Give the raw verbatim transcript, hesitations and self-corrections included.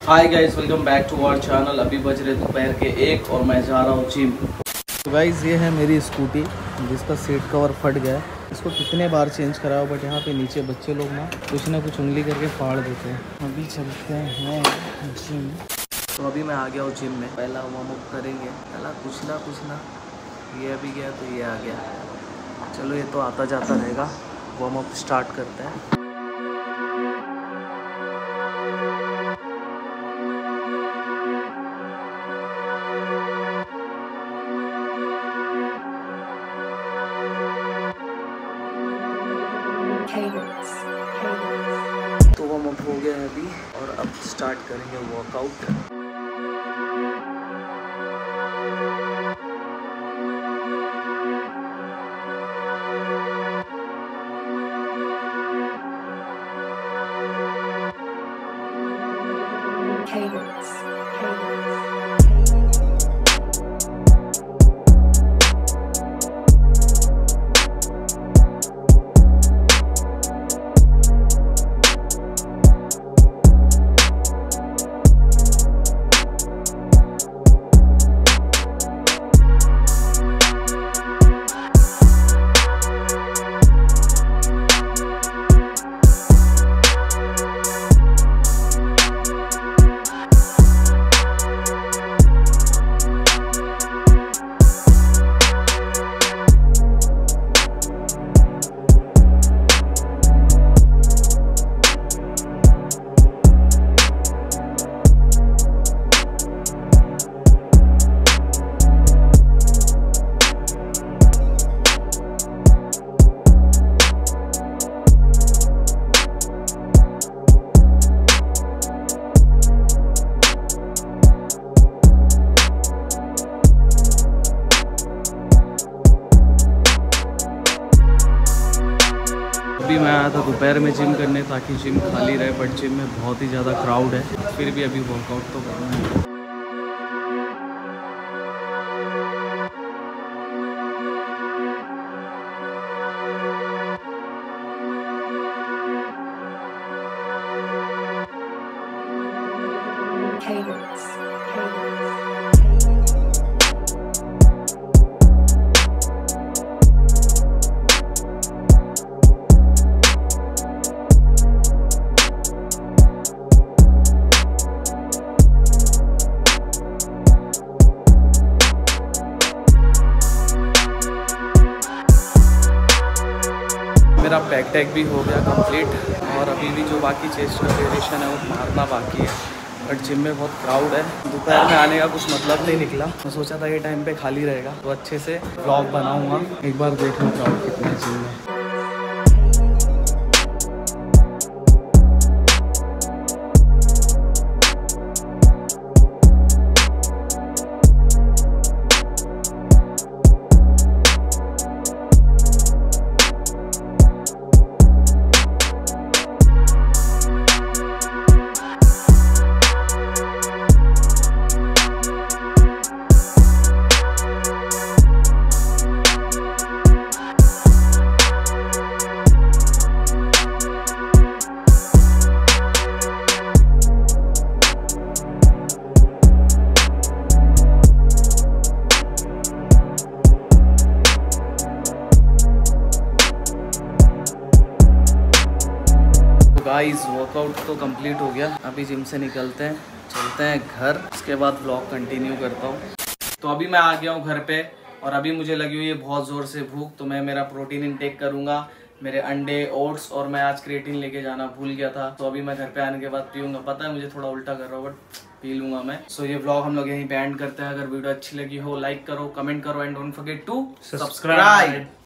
Hi guys, welcome back to our channel. अभी बज रहे दोपहर के एक और मैं जा रहा हूँ जिम। तो गाइस ये है मेरी स्कूटी जिसका सीट कवर फट गया है। इसको कितने बार चेंज कराओ बट यहाँ पे नीचे बच्चे लोग ना कुछ ना कुछ उंगली करके फाड़ देते हैं। अभी चलते हैं जिम। तो अभी मैं आ गया हूँ जिम में। पहला वार्म अप करेंगे, पहला कुछ ना कुछ ना ये अभी गया तो ये आ गया। चलो ये तो आता जाता रहेगा। वार्म अप स्टार्ट करते हैं। तो वार्म अप हो गया है अभी और अब स्टार्ट करेंगे वर्कआउट। अभी मैं आया था दोपहर में जिम करने ताकि जिम खाली रहे, बट जिम में बहुत ही ज़्यादा क्राउड है। फिर भी अभी वर्कआउट तो करना है। मेरा बैक टैक भी हो गया कंप्लीट और अभी भी जो बाकी चेस्ट का वेरिएशन है वो मारना बाकी है, बट जिम में बहुत क्राउड है। दोपहर में आने का कुछ मतलब नहीं निकला। मैं सोचा था ये टाइम पे खाली रहेगा तो अच्छे से व्लॉग बनाऊंगा। एक बार देख लो क्राउड कितना है जिम में। गाइस वर्कआउट तो कंप्लीट हो गया। अभी जिम से निकलते हैं, चलते हैं घर। उसके बाद व्लॉग कंटिन्यू करता हूँ। तो अभी मैं आ गया हूँ घर पे और अभी मुझे लगी हुई है बहुत ज़ोर से भूख। तो मैं मेरा प्रोटीन इंटेक करूँगा, मेरे अंडे, ओट्स, और मैं आज क्रिएटिन लेके जाना भूल गया था। तो अभी मैं घर पे आने के बाद पीऊँगा। पता है मुझे थोड़ा उल्टा कर रहा हूँ बट पी लूँगा मैं। सो ये व्लॉग हम लोग यहीं पे एंड करते हैं। अगर वीडियो अच्छी लगी हो लाइक करो, कमेंट करो and don't forget to subscribe.